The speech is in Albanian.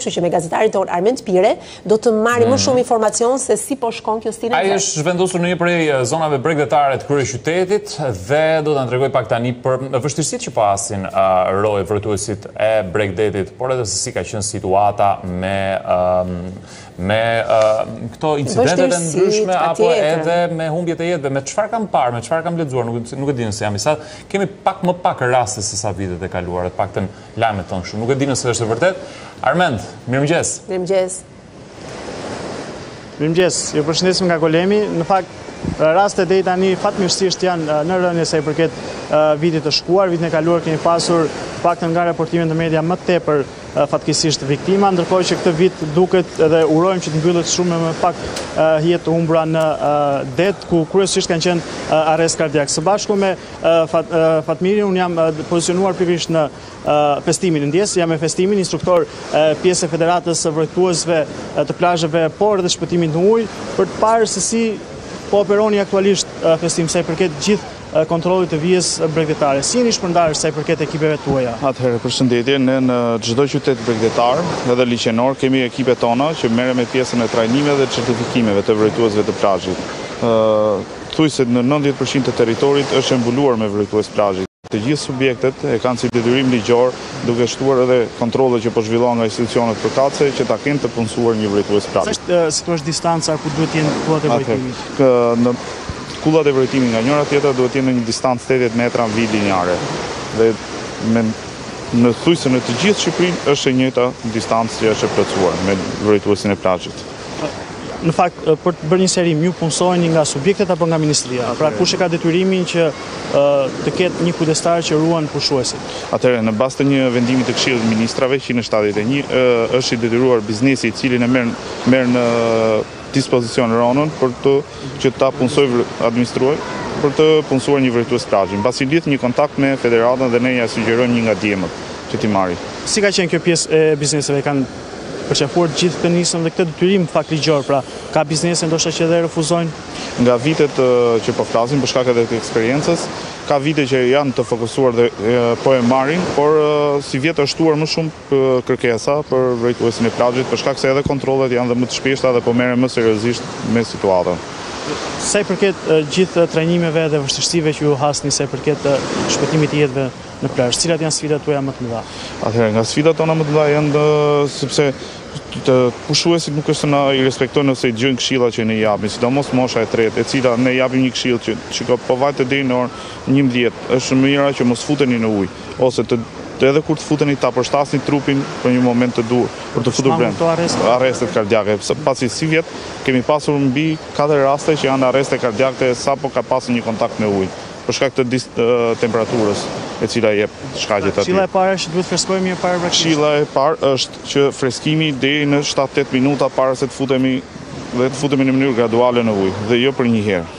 kështu që me gazetarin ton Armend Pire do të marrim më shumë informacion se si po shkon kjo stile. Ai është zhvendosur në një prej zonave bregdetare të kryeqytetit dhe do ta tregoj pak tani për vështirësitë që pasin roj vërtetuesit e Bregdetit, por edhe se si ka qenë situata me këto incidentet e ndryshme apo edhe me humbjet e jetëve, me çfarë kam parë, me çfarë kam lexuar, nuk e di nëse jam i saktë. Kemi më pak raste se sa vitet e kaluara, të paktën lajmet tonë kështu. Nuk e di nëse është e vërtet. Armend, mirëmëngjes. Mirëmëngjes. Mirëmëngjes, ju përshëndesim nga Kolemi. Në fakt, rastet deri tani fatmirësisht janë në rënje sa i përket vitit të shkuar. Vitin e kaluar kemi pasur paktën nga raportimet në media më tepër fatkeqësisht viktima, ndërkohë që këtë vit duket edhe urojmë që të mbyllet shumë më pak jetë të humbura në det, ku kryesisht kanë qenë arrest kardiak. Së bashku me Fatmirin, unë jam pozicionuar pikërisht në festimin e ndjes, jam me festimin instruktor pjesë e Federatës Vrojtuesve të plazheve, por edhe shpëtimit në ujë, për të parë se si po operoni aktualisht festim sa i përket gjithë kontrollit të vijës bregdetare. Si jeni shpërndarë sa i përket ekipeve tuaja? Atëherë, përshëndetje, ne në çdo qytet bregdetar edhe liçenor kemi ekipet tona që merren me pjesën e trajnimeve dhe certifikimeve të vrojtuesve të plazhit. Thuajse në 90% të territorit është mbuluar me vrojtues plazhi. Të gjithë subjektet e kanë si detyrim ligjor, duke shtuar edhe kontrollet që po zhvillohen nga institucionet përkatëse që ta kenë të punësuar një vrojtues plazhi. Si është distanca ku duhet të jenë kullat e vrojtimit? Kullat e vrojtimit nga njëra tjetra duhet të jenë në një distancë 80 metra mbi linjare. Dhe në thujse në të gjithë Shqipërinë është e njëjta distancë që është e plotësuar me vrojtuesin e plazhit. Në fakt, për të bërë një serim, ju punësojnë nga subjektet apo nga ministria? Pra kush e ka detyrimin që të ketë një kujdestar që ruan pushuesit? Atëherë, në bazë të një vendimi të Këshillit të Ministrave 171, është i detyruar biznesi i cili merr në dispozicion ronën që ta punësoj administruaj për të punësuar një vrojtues plazhi. Mbasi lidh një kontakt me federatën dhe ne ja sugjerojmë një nga djemët që t'i marri. Si ka qenë kjo pjesë e bizneseve? Kanë përqafuar gjithë të nisën dhe këtë detyrim fakt ligjor, pra ka biznese ndoshta që edhe refuzojnë? Nga vitet që po flasim për shkak edhe të eksperiencës, ka vite që janë të fokusuar dhe po e marrin, por si vjet është shtuar më shumë kërkesa për vrojtuesin e plazhit, për shkak se edhe kontrollet janë dhe më të shpeshta dhe po merren më seriozisht me situatën. Sa i përket gjithë trajnimeve dhe vështirësive që ju hasni sa i përket shpëtimit të jetëve në plazh, cilat janë sfidat tuaja më të mëdha? Atëherë, nga sfidat tona më të mëdha janë sepse pushuesit nuk është se na i respektojnë ose i dëgjojnë këshilla që ne i japim, sidomos mosha e tretë, e cila ne japim një këshill që po vajte deri në orën 11, është më mira që mos futeni në ujë, ose edhe kur të futeni ta përshtasni trupin për një moment të dur, për të futur brenda. Arrestet kardiake. Pasi si vjet kemi pasur mbi 4 raste që janë arreste kardiake sapo ka pasur një kontakt me ujë, për shkak të temperaturës e cila jep shkaqet aty. Këshilla e parë është që duhet freskojmë mirë para praktikës. Këshilla e parë është që freskimi deri në 7-8 minuta para se të futemi në mënyrë graduale në ujë dhe jo për një herë.